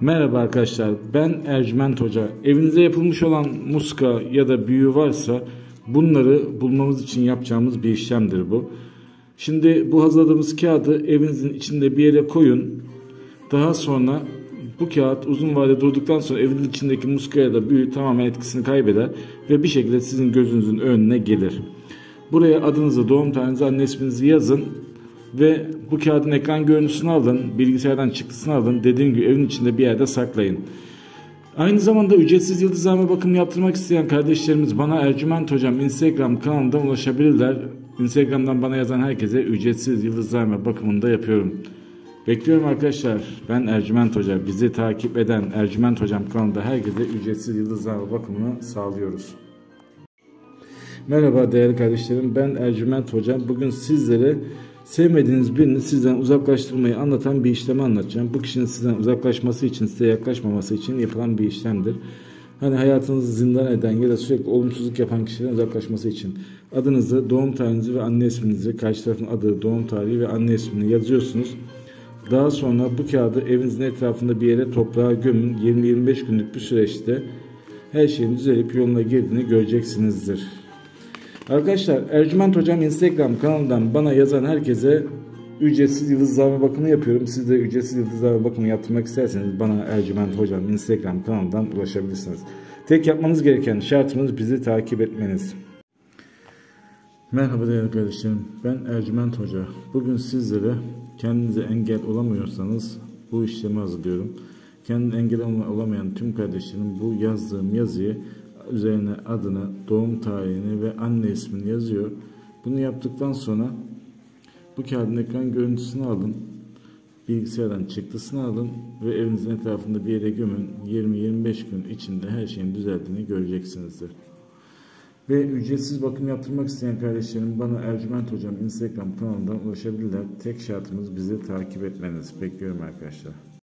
Merhaba arkadaşlar, ben Ercüment Hoca. Evinize yapılmış olan muska ya da büyü varsa bunları bulmamız için yapacağımız bir işlemdir bu. Şimdi bu hazırladığımız kağıdı evinizin içinde bir yere koyun. Daha sonra bu kağıt uzun vade durduktan sonra evin içindeki muska ya da büyü tamamen etkisini kaybeder ve bir şekilde sizin gözünüzün önüne gelir. Buraya adınızı, doğum tarihinizi, anne isminizi yazın. Ve bu kağıdın ekran görüntüsünü alın, bilgisayardan çıktısını alın, dediğim gibi evin içinde bir yerde saklayın. Aynı zamanda ücretsiz yıldızlarma bakımı yaptırmak isteyen kardeşlerimiz bana Ercüment Hocam Instagram kanalından ulaşabilirler. Instagram'dan bana yazan herkese ücretsiz yıldızlarma bakımını da yapıyorum. Bekliyorum arkadaşlar. Ben Ercüment Hoca. Bizi takip eden Ercüment Hocam kanalında herkese ücretsiz yıldızlarma bakımını sağlıyoruz. Merhaba değerli kardeşlerim. Ben Ercüment Hocam. Bugün sizlere sevmediğiniz birini sizden uzaklaştırmayı anlatan bir işlemi anlatacağım. Bu kişinin sizden uzaklaşması için, size yaklaşmaması için yapılan bir işlemdir. Hani hayatınızı zindan eden ya da sürekli olumsuzluk yapan kişilerin uzaklaşması için adınızı, doğum tarihinizi ve anne isminizi, karşı tarafın adı, doğum tarihi ve anne ismini yazıyorsunuz. Daha sonra bu kağıdı evinizin etrafında bir yere toprağa gömün. 20-25 günlük bir süreçte her şeyin düzelip yoluna girdiğini göreceksinizdir. Arkadaşlar Ercüment Hocam Instagram kanalından bana yazan herkese ücretsiz yıldızlarma bakımı yapıyorum. Siz de ücretsiz yıldızlarma bakımı yaptırmak isterseniz bana Ercüment Hocam Instagram kanalından ulaşabilirsiniz. Tek yapmanız gereken şartımız bizi takip etmeniz. Merhaba değerli kardeşlerim, ben Ercüment Hoca. Bugün sizlere kendinize engel olamıyorsanız bu işlemi hazırlıyorum. Kendine engel olamayan tüm kardeşlerim bu yazdığım yazıyı üzerine adını, doğum tarihini ve anne ismini yazıyor. Bunu yaptıktan sonra bu kağıdın ekran görüntüsünü alın, bilgisayardan çıktısını alın ve evinizin etrafında bir yere gömün. 20-25 gün içinde her şeyin düzeldiğini göreceksinizdir. Ve ücretsiz bakım yaptırmak isteyen kardeşlerim bana Ercüment Hocam Instagram kanalından ulaşabilirler. Tek şartımız bizi takip etmeniz. Bekliyorum arkadaşlar.